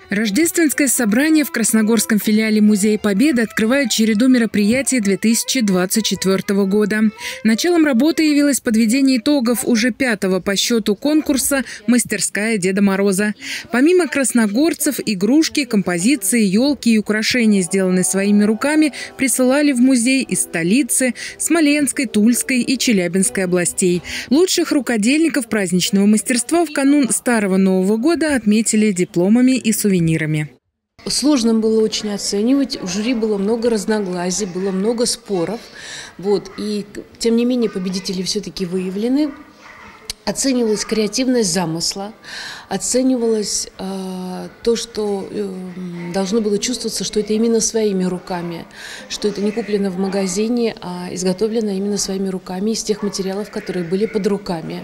Рождественское собрание в Красногорском филиале Музея Победы открывает череду мероприятий 2024 года. Началом работы явилось подведение итогов уже 5-го по счету конкурса «Мастерская Деда Мороза». Помимо красногорцев, игрушки, композиции, елки и украшения, сделанные своими руками, присылали в музей из столицы, Смоленской, Тульской и Челябинской областей. Лучших рукодельников праздничного мастерства в канун Старого Нового года отметили дипломами и сувенирами. Сложно было очень оценивать, в жюри было много разногласий, было много споров. И тем не менее победители все-таки выявлены. Оценивалась креативность замысла, оценивалось то, что должно было чувствоваться, что это именно своими руками, что это не куплено в магазине, а изготовлено именно своими руками из тех материалов, которые были под руками.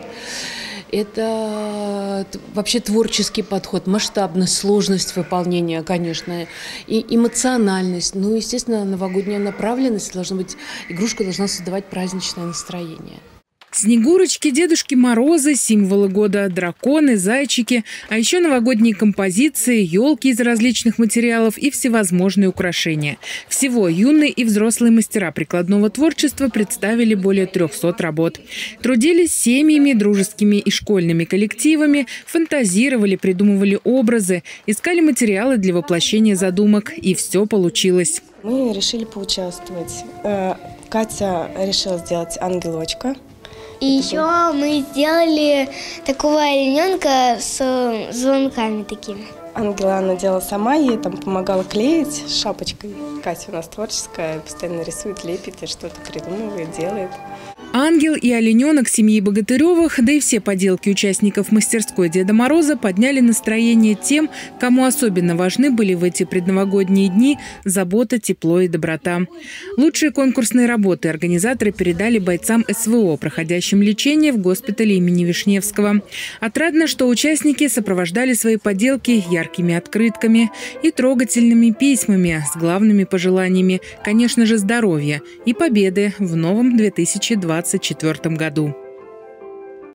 Это вообще творческий подход, масштабность, сложность выполнения, конечно, и эмоциональность. Естественно, новогодняя направленность должна быть, игрушка должна создавать праздничное настроение. Снегурочки, Дедушки Морозы, символы года, драконы, зайчики, а еще новогодние композиции, елки из различных материалов и всевозможные украшения. Всего юные и взрослые мастера прикладного творчества представили более 300 работ. Трудились семьями, дружескими и школьными коллективами, фантазировали, придумывали образы, искали материалы для воплощения задумок, и все получилось. Мы решили поучаствовать. Катя решила сделать ангелочка. И еще мы сделали такого олененка с звонками такими. Ангела она делала сама, ей там помогала клеить шапочкой. Катя у нас творческая, постоянно рисует, лепит и что-то придумывает, делает. Ангел и олененок семьи Богатыревых, да и все поделки участников мастерской Деда Мороза подняли настроение тем, кому особенно важны были в эти предновогодние дни забота, тепло и доброта. Лучшие конкурсные работы организаторы передали бойцам СВО, проходящим лечение в госпитале имени Вишневского. Отрадно, что участники сопровождали свои поделки яркими открытками и трогательными письмами с главными пожеланиями, конечно же, здоровья и победы в новом 2024 году.